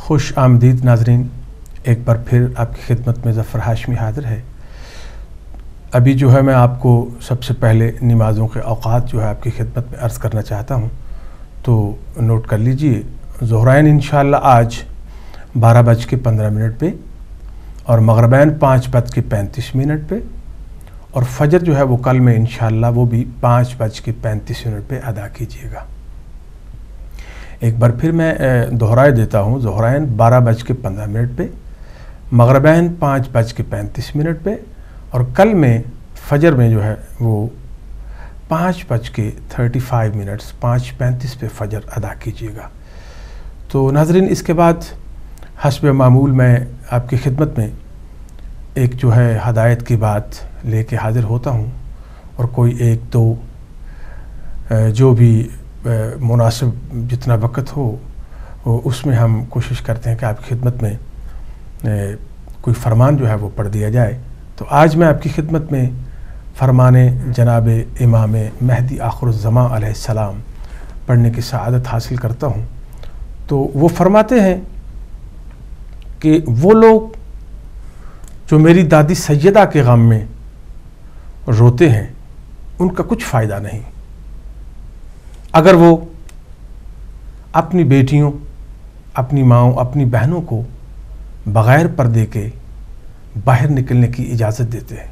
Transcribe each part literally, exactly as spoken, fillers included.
خوش آمدید ناظرین، ایک بار پھر آپ کی خدمت میں ظفر ہاشمی حاضر ہے۔ ابھی جو ہے میں آپ کو سب سے پہلے نمازوں کے اوقات جو ہے آپ کی خدمت میں عرض کرنا چاہتا ہوں، تو نوٹ کر لیجئے۔ ظہرین انشاءاللہ آج بارہ بج کے پندرہ منٹ پہ، اور مغربین پانچ بج کے پینتیس منٹ پہ، اور فجر جو ہے وہ کل میں انشاءاللہ وہ بھی پانچ بج کے پینتیس منٹ پہ ادا کیجیے گا۔ ایک بار پھر میں دہرائے دیتا ہوں، ظہرین بارہ بج کے پندرہ منٹ پہ، مغربین پانچ بج کے پینتیس منٹ پہ، اور کل میں فجر میں جو ہے وہ پانچ بج کے تھرٹی فائیو منٹس پانچ پینتیس پہ فجر ادا کیجیے گا۔ تو ناظرین، اس کے بعد حسب معمول میں آپ کی خدمت میں ایک جو ہے ہدایت کی بات لے کے حاضر ہوتا ہوں، اور کوئی ایک دو جو بھی مناسب جتنا وقت ہو اس میں ہم کوشش کرتے ہیں کہ آپ کی خدمت میں کوئی فرمان جو ہے وہ پڑھ دیا جائے۔ تو آج میں آپ کی خدمت میں فرمان جناب امام مہدی آخر الزماں علیہ السلام پڑھنے کی سعادت حاصل کرتا ہوں۔ تو وہ فرماتے ہیں کہ وہ لوگ جو میری دادی سیدہ کے غم میں روتے ہیں ان کا کچھ فائدہ نہیں، اگر وہ اپنی بیٹیوں، اپنی ماؤں، اپنی بہنوں کو بغیر پردے کے باہر نکلنے کی اجازت دیتے ہیں۔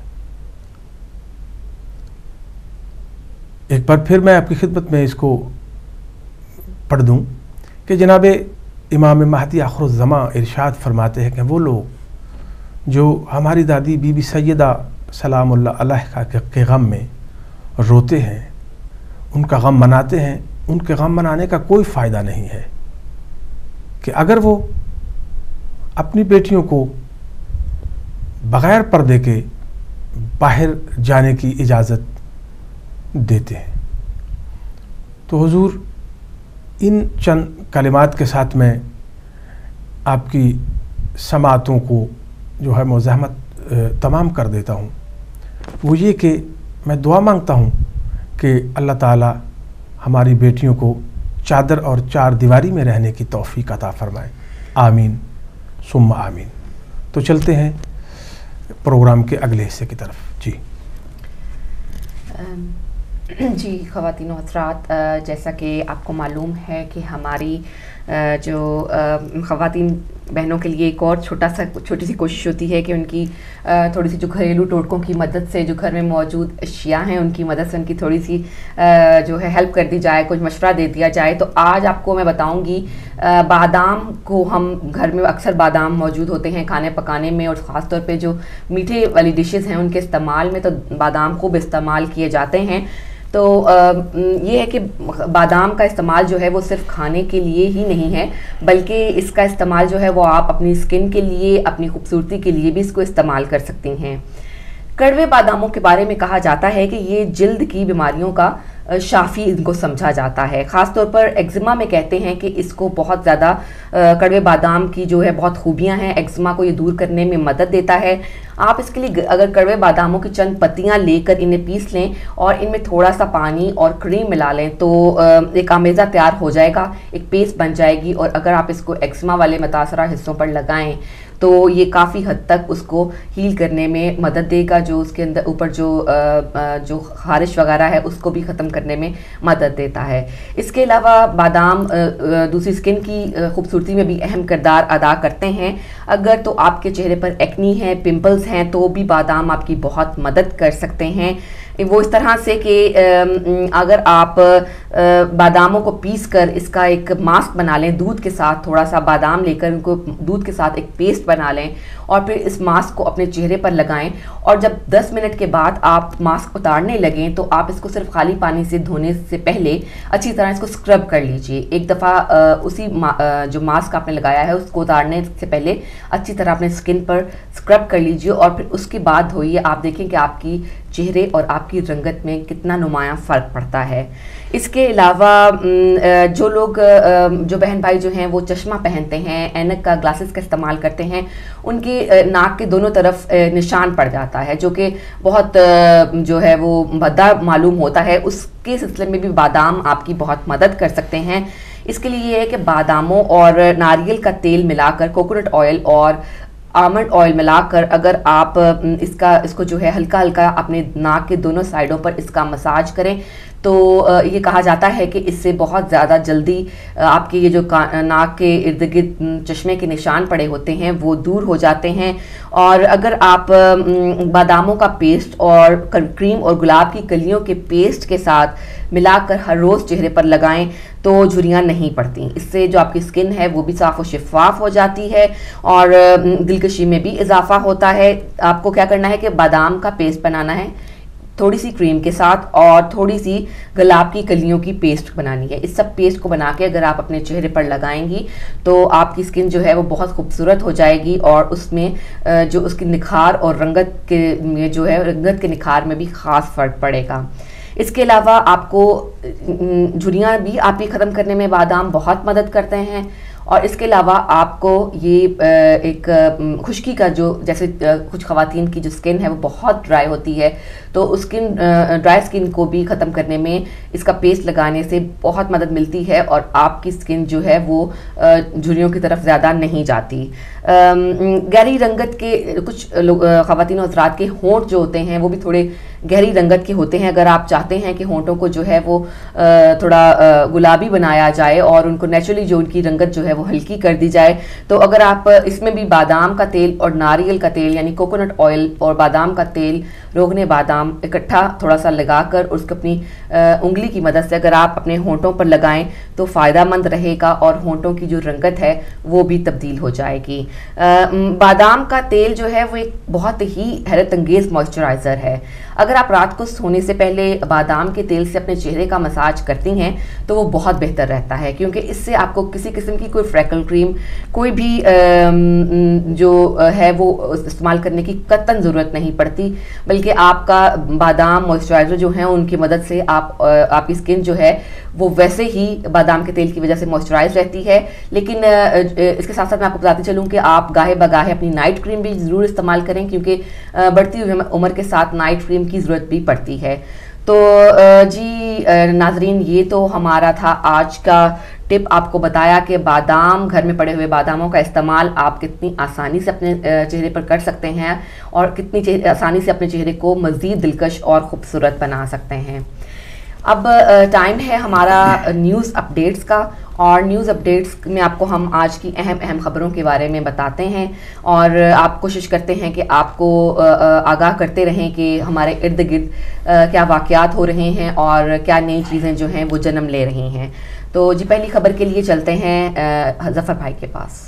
ایک بار پھر میں آپ کی خدمت میں اس کو پڑھ دوں کہ جناب امام مہدی آخر الزماں ارشاد فرماتے ہیں کہ وہ لوگ جو ہماری دادی بی بی سیدہ سلام اللہ علیہا کے غم میں روتے ہیں، ان کا غم مناتے ہیں، ان کے غم منانے کا کوئی فائدہ نہیں ہے کہ اگر وہ اپنی بیٹیوں کو بغیر پردے کے باہر جانے کی اجازت دیتے ہیں۔ تو حضور، ان چند کلمات کے ساتھ میں آپ کی سماعتوں کو جو ہے مزاحمت تمام کر دیتا ہوں۔ وہ یہ کہ میں دعا مانگتا ہوں کہ اللہ تعالی ہماری بیٹیوں کو چادر اور چار دیواری میں رہنے کی توفیق عطا فرمائے، آمین ثم آمین۔ تو چلتے ہیں پروگرام کے اگلے حصے کی طرف۔ جی جی خواتین و حضرات، جیسا کہ آپ کو معلوم ہے کہ ہماری جو خواتین بہنوں کے لیے ایک اور چھوٹا سا چھوٹی سی کوشش ہوتی ہے کہ ان کی تھوڑی سی جو گھریلو ٹوٹکوں کی مدد سے، جو گھر میں موجود اشیاء ہیں ان کی مدد سے ان کی تھوڑی سی جو ہے ہیلپ کر دی جائے، کچھ مشورہ دے دیا جائے۔ تو آج آپ کو میں بتاؤں گی، بادام کو ہم گھر میں اکثر بادام موجود ہوتے ہیں کھانے پکانے میں، اور خاص طور پہ جو میٹھے والی ڈشز ہیں ان کے استعمال میں تو بادام خوب استعمال کیے جاتے ہیں۔ تو یہ ہے کہ بادام کا استعمال جو ہے وہ صرف کھانے کے لیے ہی نہیں ہے، بلکہ اس کا استعمال جو ہے وہ آپ اپنی اسکن کے لیے، اپنی خوبصورتی کے لیے بھی اس کو استعمال کر سکتی ہیں۔ کڑوے باداموں کے بارے میں کہا جاتا ہے کہ یہ جلد کی بیماریوں کا شافی ان کو سمجھا جاتا ہے۔ خاص طور پر ایگزما میں کہتے ہیں کہ اس کو بہت زیادہ کڑوے بادام کی جو ہے بہت خوبیاں ہیں، ایگزما کو یہ دور کرنے میں مدد دیتا ہے۔ آپ اس کے لیے اگر کڑوے باداموں کی چند پتیاں لے کر انہیں پیس لیں اور ان میں تھوڑا سا پانی اور کریم ملا لیں تو ایک آمیزہ تیار ہو جائے گا، ایک پیسٹ بن جائے گی، اور اگر آپ اس کو ایگزما والے متاثرہ حصوں پر لگائیں تو یہ کافی حد تک اس کو ہیل کرنے میں مدد دے گا، جو اس کے اندر اوپر جو جو خارش وغیرہ ہے اس کو بھی ختم کرنے میں مدد دیتا ہے۔ اس کے علاوہ بادام دوسری اسکن کی خوبصورتی میں بھی اہم کردار ادا کرتے ہیں۔ اگر تو آپ کے چہرے پر ایکنی ہے، پمپلز ہیں، تو بھی بادام آپ کی بہت مدد کر سکتے ہیں۔ وہ اس طرح سے کہ اگر آپ باداموں کو پیس کر اس کا ایک ماسک بنا لیں، دودھ کے ساتھ تھوڑا سا بادام لے کر ان کو دودھ کے ساتھ ایک پیسٹ بنا لیں اور پھر اس ماسک کو اپنے چہرے پر لگائیں، اور جب دس منٹ کے بعد آپ ماسک اتارنے لگیں تو آپ اس کو صرف خالی پانی سے دھونے سے پہلے اچھی طرح اس کو اسکرب کر لیجئے۔ ایک دفعہ اسی جو ماسک آپ نے لگایا ہے اس کو اتارنے سے پہلے اچھی طرح اپنے اسکن پر اسکرب کر لیجئے، اور پھر اس کے بعد دھوئیے۔ آپ دیکھیں کہ آپ کی چہرے اور آپ کی رنگت میں کتنا نمایاں فرق پڑتا ہے۔ اس کے علاوہ جو لوگ جو بہن بھائی جو ہیں وہ چشمہ پہنتے ہیں، اینک کا گلاسز کا استعمال کرتے ہیں، ان کی ناک کے دونوں طرف نشان پڑ جاتا ہے جو کہ بہت جو ہے وہ بھدا معلوم ہوتا ہے، اس کے سلسلے میں بھی بادام آپ کی بہت مدد کر سکتے ہیں۔ اس کے لیے یہ ہے کہ باداموں اور ناریل کا تیل ملا کر کوکونٹ آئل اور آلمنڈ آئل ملا کر اگر آپ اس کا اس کو جو ہے ہلکا ہلکا اپنے ناک کے دونوں سائڈوں پر اس کا مساج کریں تو یہ کہا جاتا ہے کہ اس سے بہت زیادہ جلدی آپ کے یہ جو ناک کے ارد گرد چشمے کے نشان پڑے ہوتے ہیں وہ دور ہو جاتے ہیں. اور اگر آپ باداموں کا پیسٹ اور کریم اور گلاب کی کلیوں کے پیسٹ کے ساتھ ملا کر ہر روز چہرے پر لگائیں تو جھریاں نہیں پڑتی. اس سے جو آپ کی اسکن ہے وہ بھی صاف و شفاف ہو جاتی ہے اور دلکشی میں بھی اضافہ ہوتا ہے. آپ کو کیا کرنا ہے کہ بادام کا پیسٹ بنانا ہے تھوڑی سی کریم کے ساتھ اور تھوڑی سی گلاب کی کلیوں کی پیسٹ بنانی ہے. اس سب پیسٹ کو بنا کے اگر آپ اپنے چہرے پر لگائیں گی تو آپ کی اسکن جو ہے وہ بہت خوبصورت ہو جائے گی اور اس میں جو اس کی نکھار اور رنگت کے جو ہے رنگت کے نکھار میں بھی خاص فرق پڑے گا. اس کے علاوہ آپ کو جھریاں بھی آپ کی ختم کرنے میں بادام بہت مدد کرتے ہیں. اور اس کے علاوہ آپ کو یہ ایک خشکی کا جو جیسے کچھ خواتین کی جو اسکن ہے وہ بہت ڈرائی ہوتی ہے تو اسکن ڈرائی اسکن کو بھی ختم کرنے میں اس کا پیسٹ لگانے سے بہت مدد ملتی ہے اور آپ کی اسکن جو ہے وہ جھریوں کی طرف زیادہ نہیں جاتی. گہری رنگت کے کچھ خواتین و حضرات کے ہونٹ جو ہوتے ہیں وہ بھی تھوڑے گہری رنگت کے ہوتے ہیں. اگر آپ چاہتے ہیں کہ ہونٹوں کو جو ہے وہ تھوڑا گلابی بنایا جائے اور ان کو نیچرلی جو ان کی رنگت جو ہے وہ ہلکی کر دی جائے تو اگر آپ اس میں بھی بادام کا تیل اور ناریل کا تیل یعنی کوکونٹ آئل اور بادام کا تیل روغن بادام اکٹھا تھوڑا سا لگا کر اس کو اپنی انگلی کی مدد سے اگر آپ اپنے ہونٹوں پر لگائیں تو فائدہ مند رہے گا اور ہونٹوں کی جو رنگت ہے وہ بھی تبدیل ہو جائے گی. بادام کا تیل جو ہے وہ ایک بہت ہی حیرت انگیز موئسچرائزر ہے. اگر آپ رات کو سونے سے پہلے بادام کے تیل سے اپنے چہرے کا مساج کرتی ہیں تو وہ بہت بہتر رہتا ہے کیونکہ اس سے آپ کو کسی قسم کی کوئی فریکل کریم کوئی بھی جو ہے وہ استعمال کرنے کی قطعاً ضرورت نہیں پڑتی بلکہ آپ کا بادام موئسچرائزر جو ہیں ان کی مدد سے آپ آپ کی اسکن جو ہے وہ ویسے ہی بادام کے تیل کی وجہ سے موئسچرائز رہتی ہے. لیکن اس کے ساتھ ساتھ میں آپ کو بتاتی چلوں کہ آپ گاہے بگاہے اپنی نائٹ کریم بھی ضرور استعمال کریں کیونکہ بڑھتی ہوئی عمر کے ساتھ نائٹ کریم کی ضرورت بھی پڑتی ہے. تو جی ناظرین یہ تو ہمارا تھا آج کا ٹپ. آپ کو بتایا کہ بادام گھر میں پڑے ہوئے باداموں کا استعمال آپ کتنی آسانی سے اپنے چہرے پر کر سکتے ہیں اور کتنی آسانی سے اپنے چہرے کو مزید دلکش اور خوبصورت بنا سکتے ہیں. اب ٹائم ہے ہمارا نیوز اپڈیٹس کا اور نیوز اپڈیٹس میں آپ کو ہم آج کی اہم اہم خبروں کے بارے میں بتاتے ہیں اور آپ کوشش کرتے ہیں کہ آپ کو آگاہ کرتے رہیں کہ ہمارے ارد گرد کیا واقعات ہو رہے ہیں اور کیا نئی چیزیں جو ہیں وہ جنم لے رہی ہیں. تو جی پہلی خبر کے لیے چلتے ہیں ظفر بھائی کے پاس.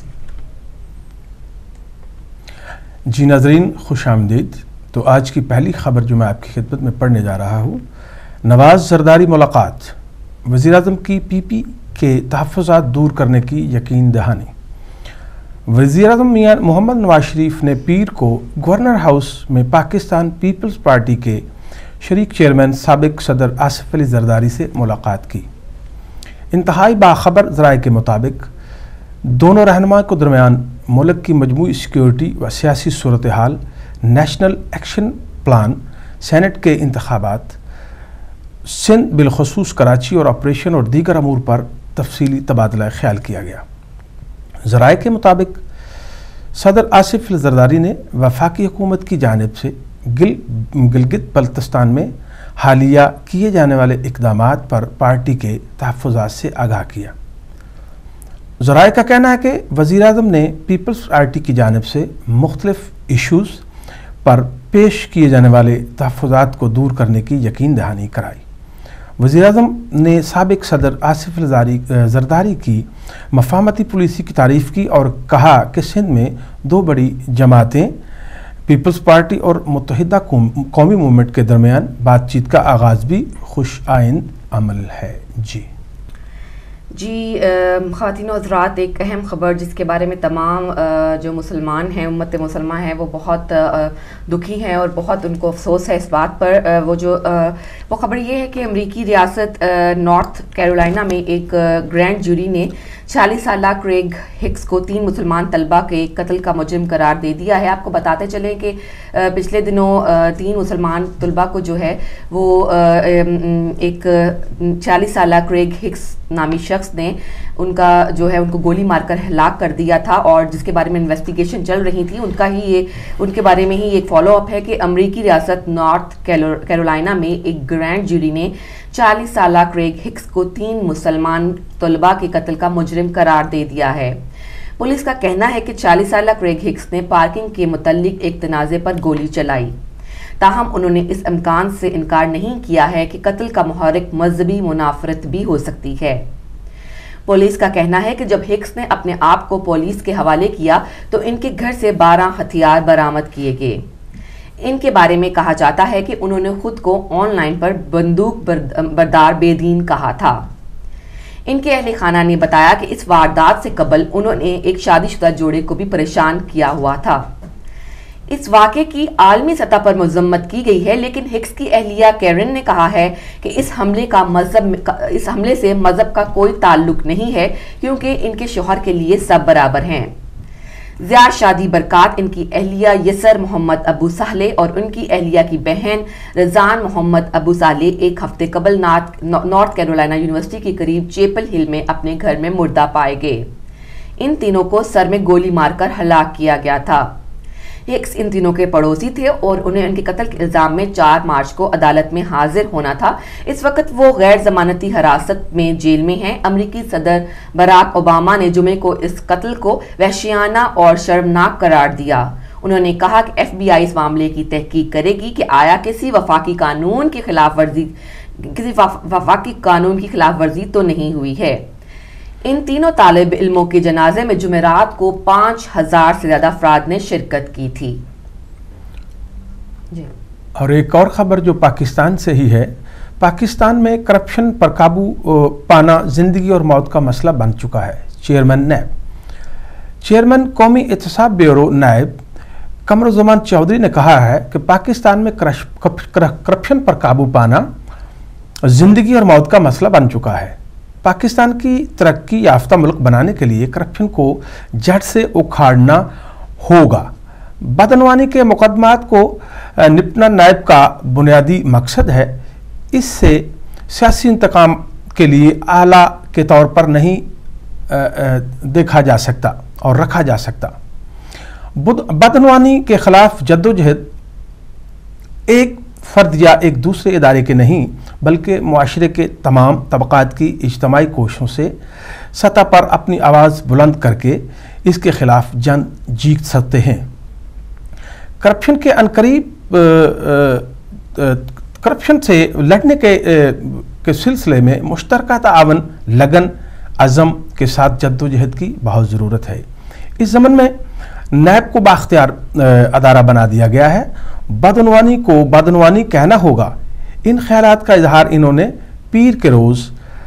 جی ناظرین خوش آمدید. تو آج کی پہلی خبر جو میں آپ کی خدمت میں پڑھنے جا رہا ہوں، نواز زرداری ملاقات، وزیر اعظم کی پی پی کے تحفظات دور کرنے کی یقین دہانی. وزیر اعظم میاں محمد نواز شریف نے پیر کو گورنر ہاؤس میں پاکستان پیپلز پارٹی کے شریک چیئرمین سابق صدر آصف علی زرداری سے ملاقات کی. انتہائی باخبر ذرائع کے مطابق دونوں رہنما کو درمیان ملک کی مجموعی سیکیورٹی و سیاسی صورتحال، نیشنل ایکشن پلان، سینٹ کے انتخابات، سندھ بالخصوص کراچی اور آپریشن اور دیگر امور پر تفصیلی تبادلہ خیال کیا گیا. ذرائع کے مطابق صدر آصف الزرداری نے وفاقی حکومت کی جانب سے گل گلگت بلتستان میں حالیہ کیے جانے والے اقدامات پر پارٹی کے تحفظات سے آگاہ کیا. ذرائع کا کہنا ہے کہ وزیر اعظم نے پیپلز پارٹی کی جانب سے مختلف ایشوز پر پیش کیے جانے والے تحفظات کو دور کرنے کی یقین دہانی کرائی. وزیر اعظم نے سابق صدر آصف زرداری کی مفاہمتی پالیسی کی تعریف کی اور کہا کہ سندھ میں دو بڑی جماعتیں پیپلز پارٹی اور متحدہ قومی موومنٹ کے درمیان بات چیت کا آغاز بھی خوش آئند عمل ہے. جی جی خواتین و حضرات، ایک اہم خبر جس کے بارے میں تمام جو مسلمان ہیں، امت مسلمہ ہیں، وہ بہت دکھی ہیں اور بہت ان کو افسوس ہے اس بات پر. وہ جو وہ خبر یہ ہے کہ امریکی ریاست نارتھ کیرولائنا میں ایک گرینڈ جوری نے चालीस साल क्रेग हिक्स को तीन मुसलमान तलबा के कत्ल का मुजरिम करार दे दिया है। आपको बताते चलें कि पिछले दिनों तीन मुसलमान तलबा को जो है वो एक चालीस साल क्रेग हिक्स नामी शख्स ने उनका जो है उनको गोली मारकर हलाक कर दिया था, और जिसके बारे में इन्वेस्टिगेशन चल रही थी उनका ही ये उनके बारे में ही एक फॉलो अप है कि अमरीकी रियासत नॉर्थ कैरोलिना में एक ग्रैंड जूरी ने चालीस साल क्रेग हिक्स को तीन मुसलमान तलबा के कत्ल का मुजरिम करार दे दिया है। पुलिस का कहना है कि चालीस साल क्रेग हिक्स ने पार्किंग के मुतल्लिक एक तनाज़े पर गोली चलाई, ताहम उन्होंने इस इम्कान से इनकार नहीं किया है कि कत्ल का मुहर्रिक मजहबी मुनाफरत भी हो सकती है। पुलिस का कहना है कि जब हिक्स ने अपने आप को पुलिस के हवाले किया तो इनके घर से बारह हथियार बरामद किए गए। इनके बारे में कहा जाता है कि उन्होंने खुद को ऑनलाइन पर बंदूक बरदार बेदीन कहा था। इनके अहले खाना ने बताया कि इस वारदात से कबल उन्होंने एक शादीशुदा जोड़े को भी परेशान किया हुआ था। इस वाक़े की आलमी सतह पर मजम्मत की गई है, लेकिन हिक्स की अहलिया कैरन ने कहा है कि इस हमले का मजहब इस हमले से मजहब का कोई ताल्लुक नहीं है, क्योंकि इनके शौहर के लिए सब बराबर हैं। ज़िया शादी बरकात, इनकी अहलिया यसर मोहम्मद अबू साले और उनकी अहलिया की बहन रज़ान मोहम्मद अबू साले एक हफ्ते कबल नॉर्थ कैरोलिना यूनिवर्सिटी के करीब चेपल हिल में अपने घर में मुर्दा पाए गए। इन तीनों को सर में गोली मारकर हलाक किया गया था। हिक्स इन तीनों के पड़ोसी थे और उन्हें उनके कत्ल के इल्जाम में चार मार्च को अदालत में हाजिर होना था। इस वक्त वो गैर जमानती हिरासत में जेल में हैं। अमरीकी सदर बराक ओबामा ने जुमे को इस कत्ल को वहशियाना और शर्मनाक करार दिया। उन्होंने कहा कि एफ बी आई इस मामले की तहकीक करेगी कि आया किसी वफाकी कानून की खिलाफ वर्जी किसी वफाकी कानून की खिलाफ वर्जी तो नहीं हुई है। इन तीनों तालिब इल्मों के जनाजे में जुमेरात को पाँच हजार से ज्यादा अफराद ने शिरकत की थी। जी। और एक और खबर जो पाकिस्तान से ही है, पाकिस्तान में करप्शन पर काबू पाना जिंदगी और मौत का मसला बन चुका है। चेयरमैन नैब चेयरमैन कौमी एहतसाब ब्यूरो नायब कमरुज़्ज़मान चौधरी ने कहा है कि पाकिस्तान में करप्शन पर काबू पाना जिंदगी और मौत का मसला बन चुका है। पाकिस्तान की तरक्की याफ्ता मुल्क बनाने के लिए करप्शन को जड़ से उखाड़ना होगा। बदनवानी के मुकदमात को निपटना नायब का बुनियादी मकसद है। इससे सियासी इंतकाम के लिए आला के तौर पर नहीं देखा जा सकता और रखा जा सकता। बदनवानी के खिलाफ जद्दोजहद एक फ़र्द या एक दूसरे इदारे के नहीं बल्कि मुआशरे के तमाम तबक़ात की इज्तमाई कोशिशों से सतह पर अपनी आवाज़ बुलंद करके इसके ख़िलाफ़ जंग जीत सकते हैं। करप्शन के अनकरीब करप्शन से लड़ने के, के सिलसिले में मुश्तरका ताअवुन, लगन, अज़म के साथ जद्दोजहद की बहुत ज़रूरत है। इस ज़मन में नैब को बाख्तियार अदारा बना दिया गया है। बदनवानी को बदनवानी कहना होगा। इन ख्यालात का इजहार इन्होंने पीर के रोज़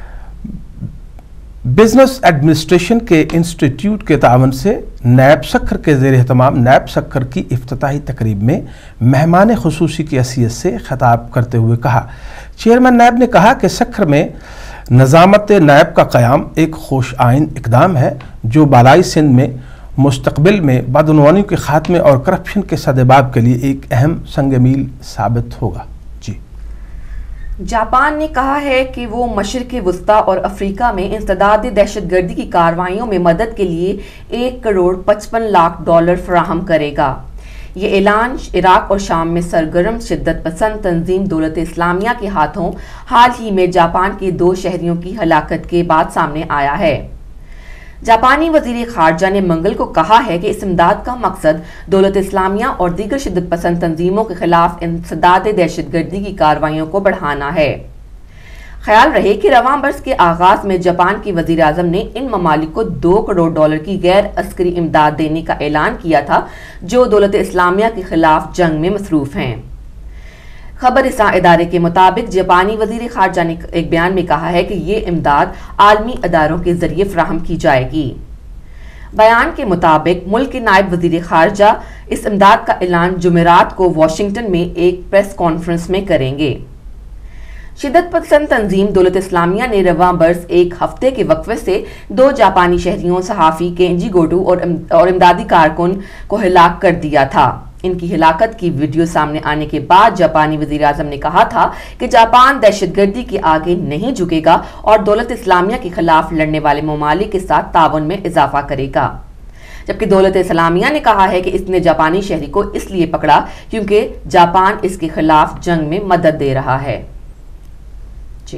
बिजनेस एडमिनिस्ट्रेशन के इंस्टीट्यूट के तावन से नैब सखर के ज़ेर एहतमाम नैब सखर की इफ्तिताही तकरीब में मेहमान खुसूसी की हैसियत से खिताब करते हुए कहा। चेयरमैन नैब ने कहा कि सखर में नज़ामत नैब का क़याम एक खुश आइन इक़दाम है जो बालाई सिंध में मुस्तक़बिल में बदनवानी के खात्मे और करप्शन के सदेबाब के लिए एक अहम संग मील साबित होगा। जी। जापान ने कहा है कि वो मशरिक़ वुस्ता और अफ्रीका में इंसदाद दहशतगर्दी की कार्रवाइयों में मदद के लिए एक करोड़ पचपन लाख डॉलर फराहम करेगा। ये ऐलान इराक और शाम में सरगर्म शिद्दत पसंद तंजीम दौलत इस्लामिया के हाथों हाल ही में जापान के दो शहरियों की हलाकत के बाद सामने आया है। जापानी वजीर खारजा ने मंगल को कहा है कि इस इमदाद का मकसद दौलत इस्लामिया और दीगर शिद्दत पसंद तंजीमों के खिलाफ इंसदाद दहशतगर्दी की कार्रवाइयों को बढ़ाना है। ख्याल रहे कि रवां बरस के आगाज में जापान की वजीर आजम ने इन ममालिक को दो करोड़ डॉलर की गैर अस्करी इमदाद देने का ऐलान किया था जो दौलत इस्लामिया के खिलाफ जंग में मसरूफ हैं। खबर रसां इदारे के मुताबिक जापानी वजीर खारजा ने एक बयान में कहा है कि ये इमदाद आलमी अदारों के जरिए फराहम की जाएगी। बयान के मुताबिक मुल्क के नायब वजीर खारजा इस इमदाद का ऐलान जुमेरात को वाशिंगटन में एक प्रेस कॉन्फ्रेंस में करेंगे। شدت پسند تنظیم دولت اسلامیہ نے رواں برس ایک ہفتے کے وقفے سے دو جاپانی شہریوں صحافی کینجی گوٹو اور امدادی کارکن کو ہلاک کر دیا تھا۔ ان کی ہلاکت کی ویڈیو سامنے آنے کے بعد جاپانی وزیر اعظم نے کہا تھا کہ جاپان دہشت گردی کے آگے نہیں جھکے گا اور دولت اسلامیہ کے خلاف لڑنے والے ممالک کے ساتھ تعاون میں اضافہ کرے گا، جبکہ دولت اسلامیہ نے کہا ہے کہ اس نے جاپانی شہری کو اس لیے پکڑا کیونکہ جاپان اس کے خلاف جنگ میں مدد دے رہا ہے۔ جی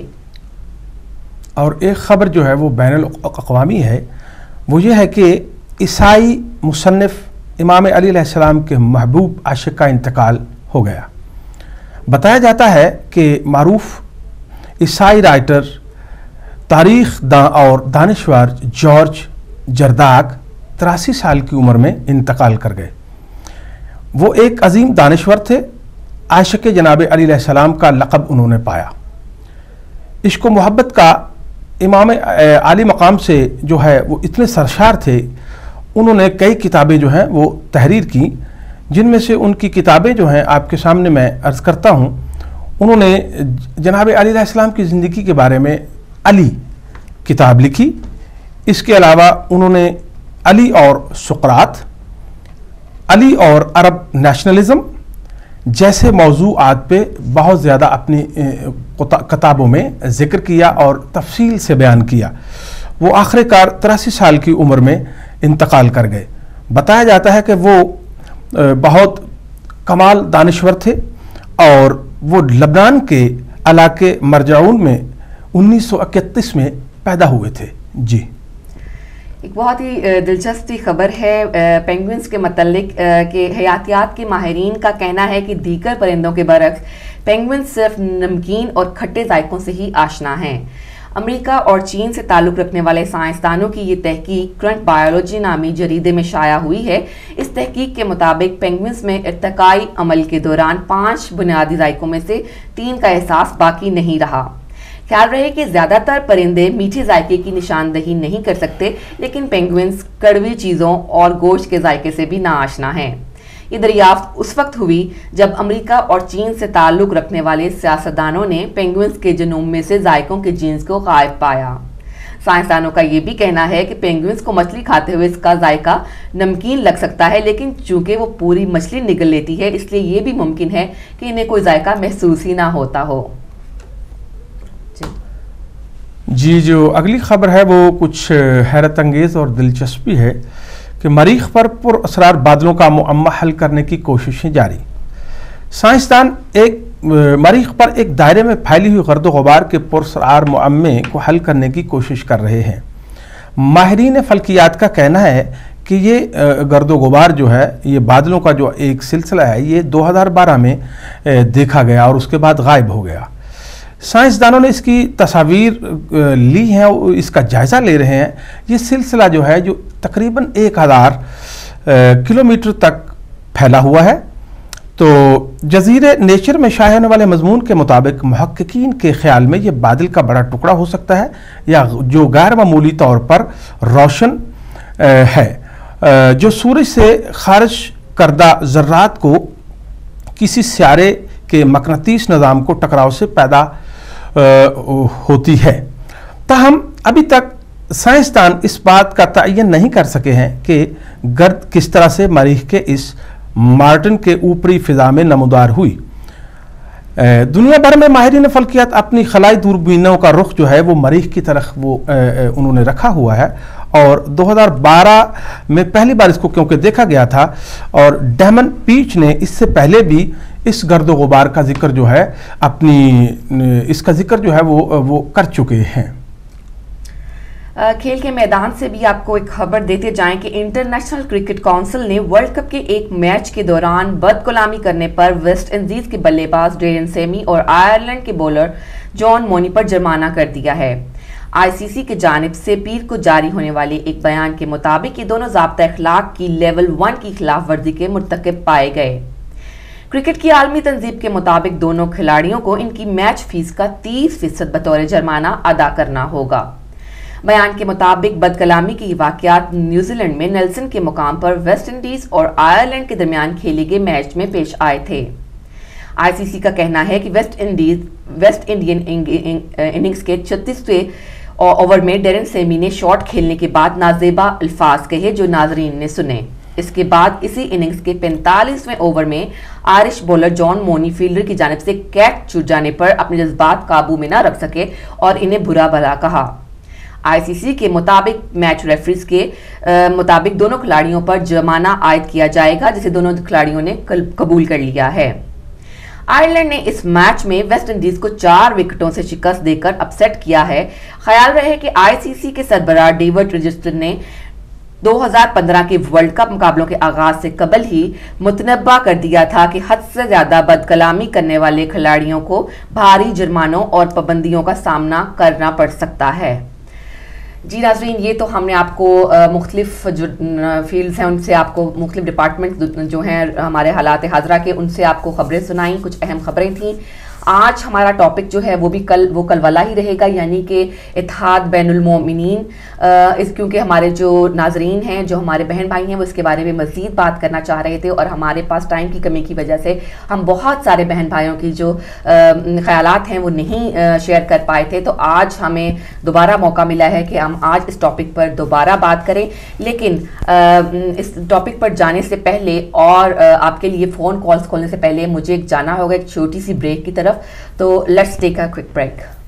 اور ایک خبر جو ہے وہ بین الاقوامی ہے، وہ یہ ہے کہ عیسائی مصنف امام علی علیہ السلام کے محبوب عاشق کا انتقال ہو گیا۔ بتایا جاتا ہے کہ معروف عیسائی رائٹر، تاریخ داں اور دانشور جارج جرداق تراسی سال کی عمر میں انتقال کر گئے۔ وہ ایک عظیم دانشور تھے۔ عاشق جناب علی علیہ السلام کا لقب انہوں نے پایا۔ عشق و محبت کا امام عالی مقام سے جو ہے وہ اتنے سرشار تھے، انہوں نے کئی کتابیں جو ہیں وہ تحریر کی، جن میں سے ان کی کتابیں جو ہیں آپ کے سامنے میں عرض کرتا ہوں۔ انہوں نے جناب علی علیہ السلام کی زندگی کے بارے میں علی کتاب لکھی۔ اس کے علاوہ انہوں نے علی اور سقراط، علی اور عرب نیشنلزم جیسے موضوعات پہ بہت زیادہ اپنی کتابوں میں ذکر کیا اور تفصیل سے بیان کیا۔ وہ آخر کار تراسی سال کی عمر میں انتقال کر گئے۔ بتایا جاتا ہے کہ وہ بہت کمال دانشور تھے اور وہ لبنان کے علاقے مرجعون میں انیس سو اکتیس میں پیدا ہوئے تھے۔ جی ایک بہت ہی دلچسپ خبر ہے پینگوئنز کے متعلق کہ حیاتیات کے ماہرین کا کہنا ہے کہ دیگر پرندوں کے برعکس پینگوئنز صرف نمکین اور کھٹے ذائقوں سے ہی آشنا ہیں۔ امریکہ اور چین سے تعلق رکھنے والے سائنسدانوں کی یہ تحقیق کرنٹ بایولوجی نامی جریدے میں شائع ہوئی ہے۔ اس تحقیق کے مطابق پینگوئنز میں ارتقائی عمل کے دوران پانچ بنیادی ذائقوں میں سے تین کا احساس باقی نہیں رہا۔ خیال رہے کہ زیادہ تر پرندے میٹھے ذائقے کی نشاندہی نہیں کر سکتے، لیکن پینگوئنز کڑوی چیزوں اور گوشت کے ذائقے سے بھی ناآشنا ہیں۔ یہ دریافت اس وقت ہوئی جب امریکہ اور چین سے تعلق رکھنے والے سیاستدانوں نے پینگوئنز کے جنوم میں سے ذائقوں کے جینز کو غائب پایا۔ سائنسدانوں کا یہ بھی کہنا ہے کہ پینگوئنز کو مچھلی کھاتے ہوئے اس کا ذائقہ نمکین لگ سکتا ہے، لیکن چونکہ وہ پوری مچھلی نگل لیتی ہے اس لیے یہ بھی ممکن ہے کہ انہیں کوئی ذائقہ محسوس ہی نہ ہوتا ہو۔ جی جو اگلی خبر ہے وہ کچھ حیرت انگیز اور دلچسپی ہے کہ مریخ پر پر اسرار بادلوں کا معمہ حل کرنے کی کوششیں جاری۔ سائنسدان ایک مریخ پر ایک دائرے میں پھیلی ہوئی گرد و غبار کے پراسرار معمے کو حل کرنے کی کوشش کر رہے ہیں۔ ماہرین فلکیات کا کہنا ہے کہ یہ گرد و غبار جو ہے، یہ بادلوں کا جو ایک سلسلہ ہے، یہ دو ہزار بارہ میں دیکھا گیا اور اس کے بعد غائب ہو گیا۔ سائنسدانوں نے اس کی تصاویر لی ہیں، اس کا جائزہ لے رہے ہیں۔ یہ سلسلہ جو ہے جو تقریباً ایک ہزار کلومیٹر تک پھیلا ہوا ہے۔ تو جزیرے نیچر میں شائع ہونے والے مضمون کے مطابق محققین کے خیال میں یہ بادل کا بڑا ٹکڑا ہو سکتا ہے یا جو غیر معمولی طور پر روشن ہے، جو سورج سے خارج کردہ ذرات کو کسی سیارے کے مقناطیس نظام کو ٹکراؤ سے پیدا ہوتی ہے۔ تاہم ابھی تک سائنسدان اس بات کا تعین نہیں کر سکے ہیں کہ گرد کس طرح سے مریخ کے اس مارٹن کے اوپری فضا میں نمودار ہوئی۔ دنیا بھر میں ماہرین فلکیات اپنی خلائی دوربینوں کا رخ جو ہے وہ مریخ کی طرف وہ انہوں نے رکھا ہوا ہے، اور دو ہزار بارہ میں پہلی بار اس کو کیونکہ دیکھا گیا تھا، اور ڈیمن پیچ نے اس سے پہلے بھی اس گرد و غبار کا ذکر جو ہے اپنی اس کا ذکر جو ہے وہ وہ کر چکے ہیں۔ کھیل کے میدان سے بھی آپ کو ایک خبر دیتے جائیں کہ انٹرنیشنل کرکٹ کونسل نے ورلڈ کپ کے ایک میچ کے دوران بد کلامی کرنے پر ویسٹ انڈیز کے بلے باز ڈیرن سیمی اور آئرلینڈ کے بولر جان مونی پر جرمانہ کر دیا ہے۔ آئی سی سی کی جانب سے پیر کو جاری ہونے والے ایک بیان کے مطابق یہ دونوں ضابطہ اخلاق کی لیول ون کی خلاف ورزی کے مرتکب پائے گئے۔ کرکٹ کی عالمی تنظیم کے مطابق دونوں کھلاڑیوں کو ان کی میچ فیس کا تیس فیصد بطور جرمانہ ادا کرنا ہوگا۔ بیان کے مطابق بد کلامی کے واقعات نیوزی لینڈ میں نیلسن کے مقام پر ویسٹ انڈیز اور آئرلینڈ کے درمیان کھیلے گئے میچ میں پیش آئے تھے۔ آئی سی سی کا کہنا ہے کہ West Indies West Indian innings کے چھتیسویں اوور میں ڈیرن سیمی نے شاٹ کھیلنے کے بعد نازیبا الفاظ کہے جو ناظرین نے سنے۔ اس کے بعد اسی اننگز کے پینتالیسویں اوور میں Irish bowler John Mooney fielder کی جانب سے کیچ چھوٹ جانے پر اپنے جذبات قابو میں نہ رکھ سکے اور انہیں برا بھلا کہا۔ آئی سی سی کے مطابق میچ ریفریز کے مطابق دونوں کھلاڑیوں پر جرمانہ عائد کیا جائے گا جسے دونوں کھلاڑیوں نے قبول کر لیا ہے۔ آئرلینڈ نے اس میچ میں ویسٹ انڈیز کو چار وکٹوں سے شکست دے کر اپسیٹ کیا ہے۔ خیال رہے کہ آئی سی سی کے سربراہ ڈیوڈ رجسٹر نے دو ہزار پندرہ کے ورلڈ کپ مقابلوں کے آغاز سے قبل ہی متنبہ کر دیا تھا کہ حد سے زیادہ بد کلامی کرنے والے کھلاڑیوں کو بھاری جرمانوں اور پابندیوں کا سامنا کرنا پڑ سکتا ہے۔ جی ناظرین، یہ تو ہم نے آپ کو مختلف جو فیلڈز ہیں ان سے آپ کو مختلف ڈپارٹمنٹ جو ہیں ہمارے حالات حاضرہ کے ان سے آپ کو خبریں سنائیں، کچھ اہم خبریں تھیں۔ آج ہمارا ٹاپک جو ہے وہ بھی کل وہ کل والا ہی رہے گا، یعنی کہ اتحاد بین المومنین، اس کیونکہ ہمارے جو ناظرین ہیں جو ہمارے بہن بھائی ہیں وہ اس کے بارے میں مزید بات کرنا چاہ رہے تھے اور ہمارے پاس ٹائم کی کمی کی وجہ سے ہم بہت سارے بہن بھائیوں کی جو خیالات ہیں وہ نہیں شیئر کر پائے تھے، تو آج ہمیں دوبارہ موقع ملا ہے کہ ہم آج اس ٹاپک پر دوبارہ بات کریں۔ لیکن اس ٹاپک پر جانے سے پہلے اور آپ کے لیے فون کالز کھولنے سے پہلے مجھے جانا ہوگا ایک چھوٹی سی بریک کی طرف، تو let's take a quick break.